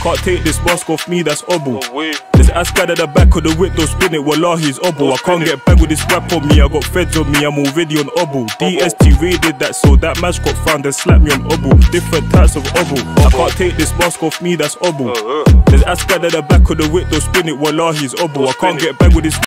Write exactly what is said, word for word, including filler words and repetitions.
can't take this mask off me, that's Obbo. There's ass guy at the back of the whip, don't spin it, wallahi, he's Obbo. I can't get banged with this rap on me, I got feds on me, I'm already on Obbo. D S T raided that, so that match got found and slapped me on Obbo. Different types of Obbo. I can't take this mask off me, that's Obbo. There's ass guy at the back of the whip, don't spin it, wallahi, he's Obbo. I can't get banged with this